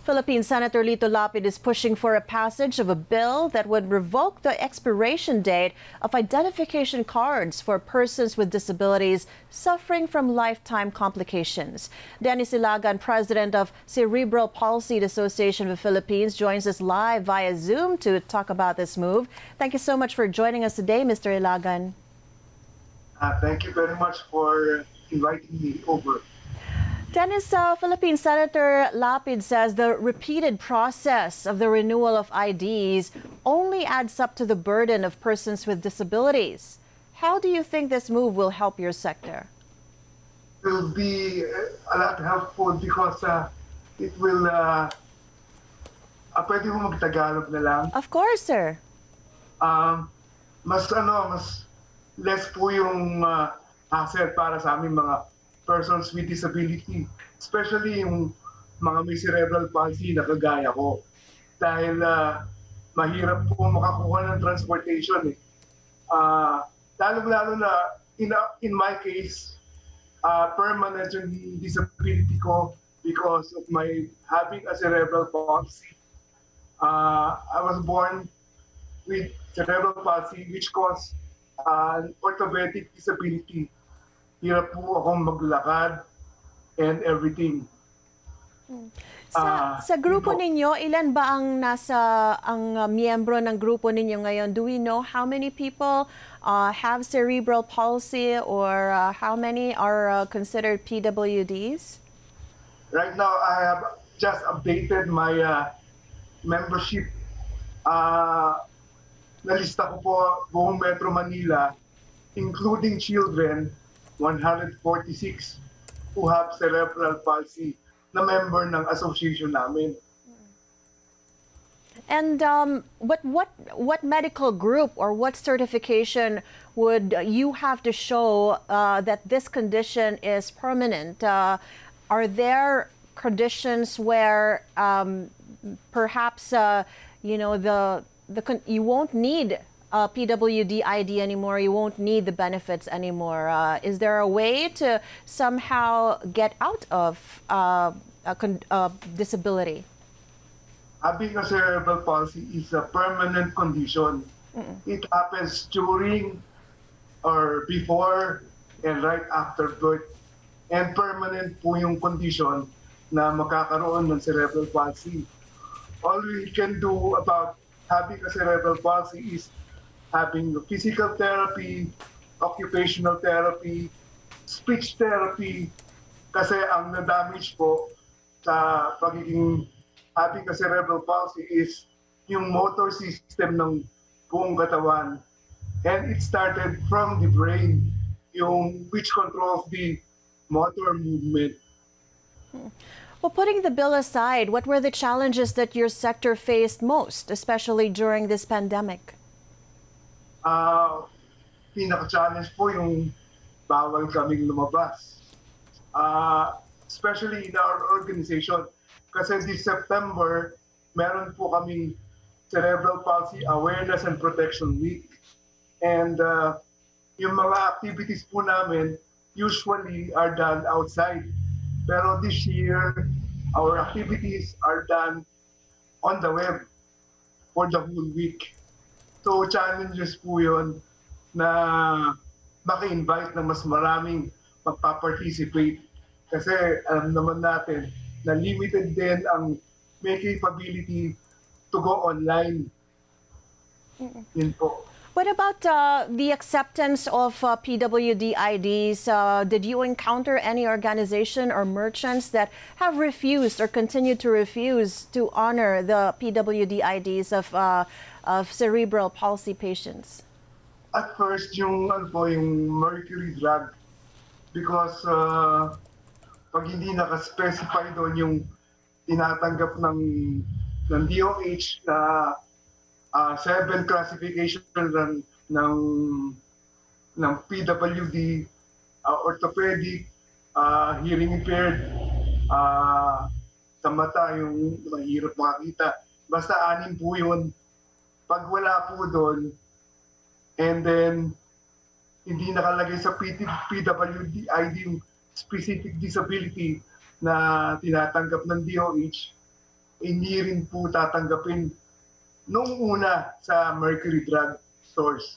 Philippine Senator Lito Lapid is pushing for a passage of a bill that would revoke the expiration date of identification cards for persons with disabilities suffering from lifetime complications. Dennis Ilagan, president of Cerebral Palsied Association of the Philippines, joins us live via Zoom to talk about this move. Thank you so much for joining us today, Mr. Ilagan. Thank you very much for inviting me over. Dennis, Philippine Senator Lapid says the repeated process of the renewal of IDs only adds up to the burden of persons with disabilities. How do you think this move will help your sector? It will be a lot helpful because it will... pwede mo mag-Tagalog na lang? Of course, sir. Mas less po yung hassle para sa aming mga persons with disability, especially yung mga may cerebral palsy na kagaya ko. Dahil mahirap po makakuha ng transportation. Lalo-lalo na in my case, permanent yung disability ko because of my having a cerebral palsy. I was born with cerebral palsy which caused an orthopedic disability. Hirap po akong maglakad and everything. Sa grupo ninyo, ilan ba ang miyembro ng grupo ninyo ngayon? Do we know how many people have cerebral palsy or how many are considered PWDs? Right now, I have just updated my membership. Nalista ko po buong Metro Manila, including children, 146 who have cerebral palsy na member ng association namin. And what medical group or what certification would you have to show that this condition is permanent? Are there conditions where perhaps you won't need a PWD ID anymore, you won't need the benefits anymore? Is there a way to somehow get out of disability? Having a cerebral palsy is a permanent condition. It happens during or before and right after birth. And permanent po yung condition na makakaroon ng cerebral palsy. All we can do about having a cerebral palsy is having physical therapy, occupational therapy, speech therapy, kasi ang na-damage po sa pagiging having a cerebral palsy is yung motor system ng buong katawan. And it started from the brain, which controls the motor movement. Well, putting the bill aside, what were the challenges that your sector faced most, especially during this pandemic? Pinaka-challenge po yung bawal kaming lumabas. Especially in our organization. Kasi this September, meron po kaming Cerebral Palsy Awareness and Protection Week. And yung mga activities po namin usually are done outside. Pero this year, our activities are done on the web for the whole week. So challenges po yun na maka-invite na mas maraming magpa-participate. Kasi alam naman natin na limited din ang may capability to go online. Yun po. What about the acceptance of PWD IDs? Did you encounter any organization or merchants that have refused or continue to refuse to honor the PWD IDs of cerebral palsy patients? At first, yung mercury drug, because pag hindi naka-specify doon yung tinatanggap ng DOH na 7 classification ng PWD, orthopedic, hearing impaired, sa mata yung mahirap makakita. Basta 6 po yun. Pag wala po doon, and then hindi nakalagay sa PWD ID yung specific disability na tinatanggap ng DOH, hindi rin po tatanggapin nung una sa Mercury Drug Stores.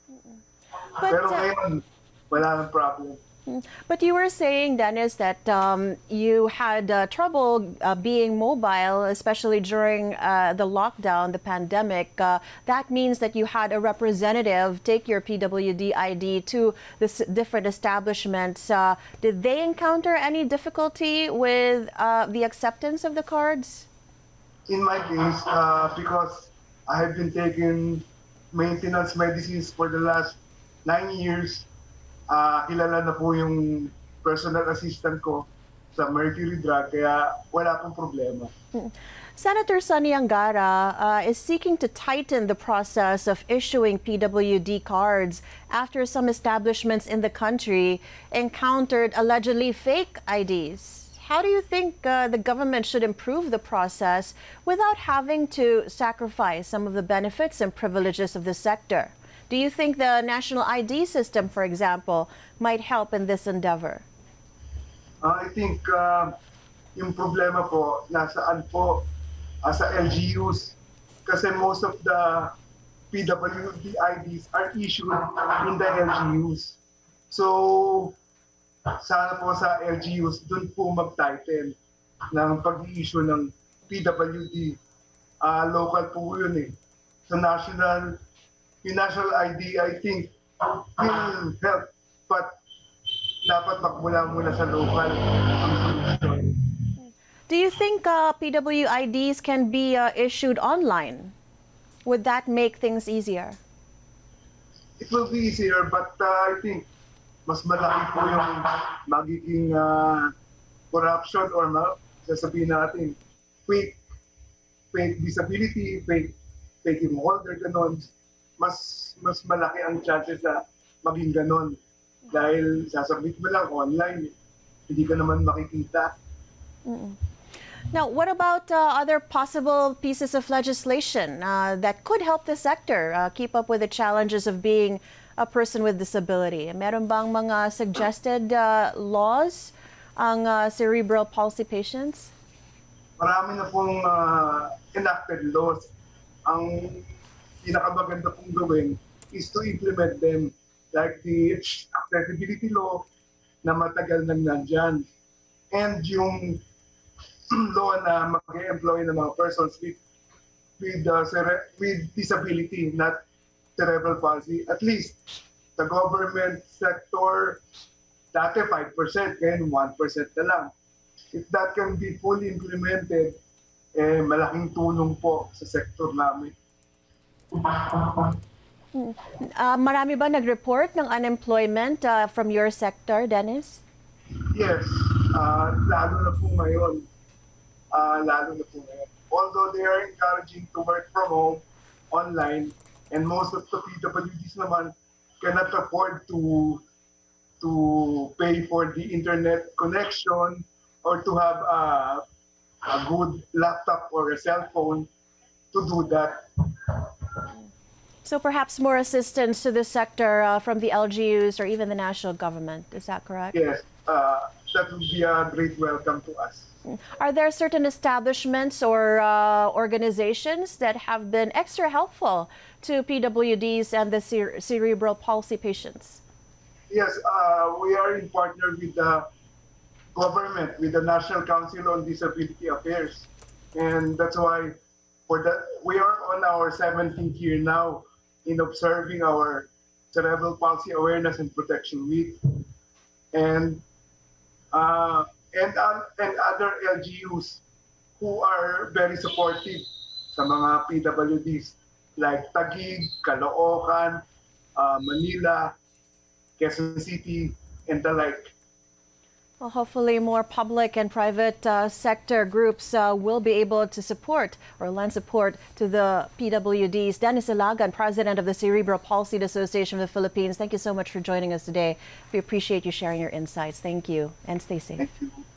Pero ngayon, wala nang problem. But you were saying, Dennis, that you had trouble being mobile, especially during the lockdown, the pandemic. That means that you had a representative take your PWD ID to the different establishments. Did they encounter any difficulty with the acceptance of the cards? In my case, because I have been taking maintenance medicines for the last 9 years, kilala na po yung personal assistant ko sa Mercury Drug, kaya wala pong problema. Senator Sonny Angara is seeking to tighten the process of issuing PWD cards after some establishments in the country encountered allegedly fake IDs. How do you think the government should improve the process without having to sacrifice some of the benefits and privileges of the sector? Do you think the national ID system, for example, might help in this endeavor? I think yung problema po, nasaan po sa LGUs. Kasi most of the PWD IDs are issued in the LGUs. So, sana po sa LGUs, dun po mag-tighten ng pag-i-issue ng PWD. Local po yun eh. So, yung national ID, I think, will help. But dapat magmula muna sa local ang solution. Do you think PWIDs can be issued online? Would that make things easier? It will be easier, but I think mas malaki po yung magiging corruption or sasabihin natin, fake disability, fake yung holder, ganon. Mas malaki ang chances na maging ganon. Dahil sasabit mo lang online, hindi ka naman makikita. Now, what about other possible pieces of legislation that could help the sector keep up with the challenges of being a person with disability? Meron bang mga suggested laws ang cerebral palsy patients? Marami na pong enacted laws. Ang pinakamaganda pong gawin is to implement them, like the accessibility law na matagal nang nandyan, and yung law na mag-employ ng mga persons with disability, not cerebral palsy. At least the government sector, dati 5%, ngayon 1% na lang. If that can be fully implemented, malaking tulong po sa sector namin. Marami ba nag-report ng unemployment from your sector, Dennis? Yes, lalo na po ngayon. Although they are encouraging to work from home, online, and most of the PWDs naman cannot afford to pay for the internet connection or to have a good laptop or a cell phone to do that. So perhaps more assistance to the sector from the LGUs or even the national government. Is that correct? Yes, that would be a great welcome to us. Are there certain establishments or organizations that have been extra helpful to PWDs and the cerebral palsy patients? Yes, we are in partner with the government, with the National Council on Disability Affairs. And that's why we are on our 17th year now in observing our Cerebral Palsy Awareness and Protection Week. And other LGUs who are very supportive sa mga PWDs like Taguig, Caloocan, Manila, Quezon City, and the like. Well, hopefully more public and private sector groups will be able to support or lend support to the PWDs. Dennis Ilagan, President of the Cerebral Palsied Association of the Philippines, thank you so much for joining us today. We appreciate you sharing your insights. Thank you, and stay safe. Thank you.